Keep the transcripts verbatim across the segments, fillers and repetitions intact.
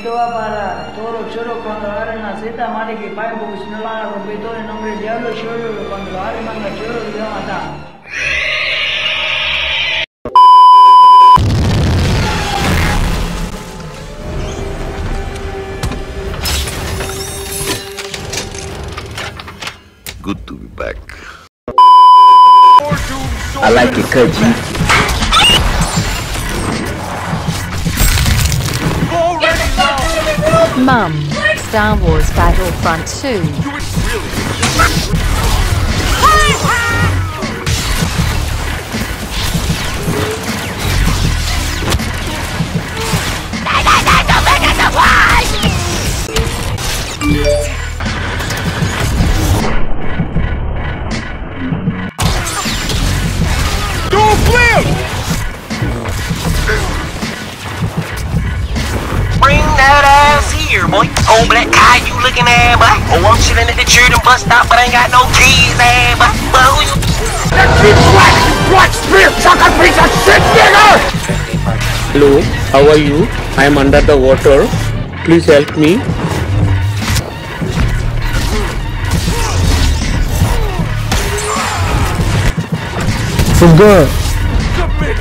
Para todos los choros cuando agarren la zeta, madre que paguen porque si no la van a romper todo en nombre del diablo, choro, cuando lo agarren manga choro, lo va a matar. Good to be back. I like it, Kaji. Mum, Star Wars Battlefront two. Don't flip! Bring that ass here, boy. Oh, black eye, you looking at, boy. Oh, I'm chilling at the children bus stop, but ain't got no keys, man, boy. But who you? That keep black, black spirit, sucker piece of shit, nigga! Hello, how are you? I am under the water. Please help me. Sugar. Submit!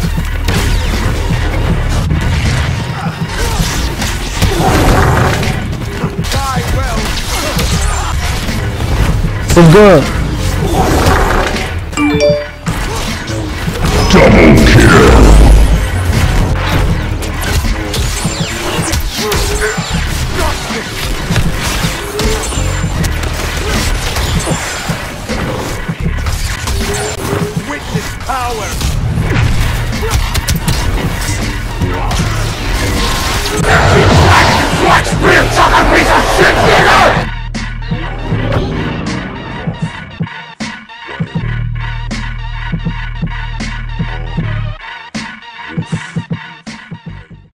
Die well! Sugar. Double kill! Justice!